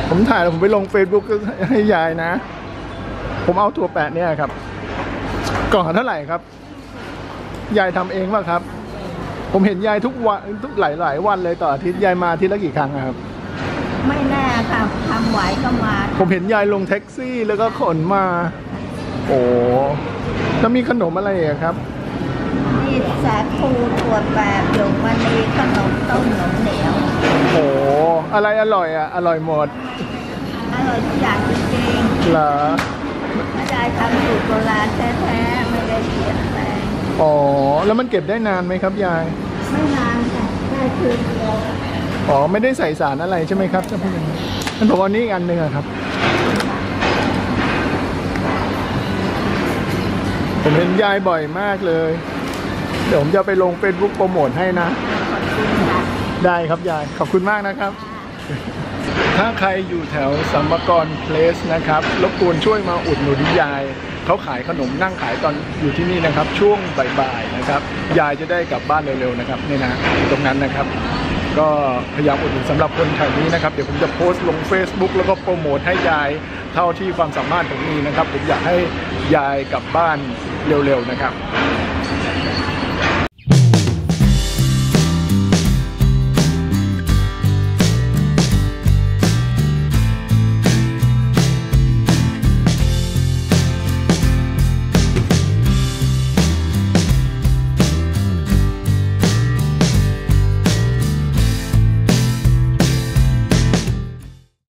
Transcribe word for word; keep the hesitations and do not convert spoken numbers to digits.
ผมถ่ายแล้วผมไปลง Facebook ให้ยายนะผมเอาถั่วแปะเนี่ยครับกล่องเท่าไหร่ครับยายทำเองป่ะครับผมเห็นยายทุกวันทุกหลายๆวันเลยต่ออาทิตย์ยายมาอาทิตย์ละกี่ครั้งครับไม่แน่ค่ะทำไหวก็มาผมเห็นยายลงแท็กซี่แล้วก็ขนมาโอ้แล้วมีขนมอะไรอ่ะครับมีสาคูถั่วแปะหยกมณีขนมต้มขนมเหนียวโอ้อะไรอร่อยอ่ะอร่อยหมดอร่อยทุกอย่างจริงๆเหรอไม่ได้ทำสูตรโบราณแท้ๆไม่ได้เปลี่ยนแปลงอ๋อแล้วมันเก็บได้นานไหมครับยายไม่นานค่ะแค่คืนเดียวอ๋อไม่ได้ใส่สารอะไรใช่ไหมครับจะพูดอย่างนี้งั้นผมเอานี้อีกอันหนึ่งครับผมเห็นยายบ่อยมากเลยเดี๋ยวผมจะไปลง Facebook โปรโมทให้นะได้ครับยายขอบคุณมากนะครับถ้าใครอยู่แถวสัมมกรเพลสนะครับรบกวนช่วยมาอุดหนุนยายเขาขายขนมนั่งขายตอนอยู่ที่นี่นะครับช่วงบ่ายๆนะครับยายจะได้กลับบ้านเร็วๆนะครับนี่นะตรงนั้นนะครับก็พยายามอุดหนุนสำหรับคนแถวนี้นะครับเดี๋ยวผมจะโพสต์ลง Facebook แล้วก็โปรโมทให้ยายเท่าที่ความสามารถผมมีนะครับผมอยากให้ยายกลับบ้านเร็วๆนะครับ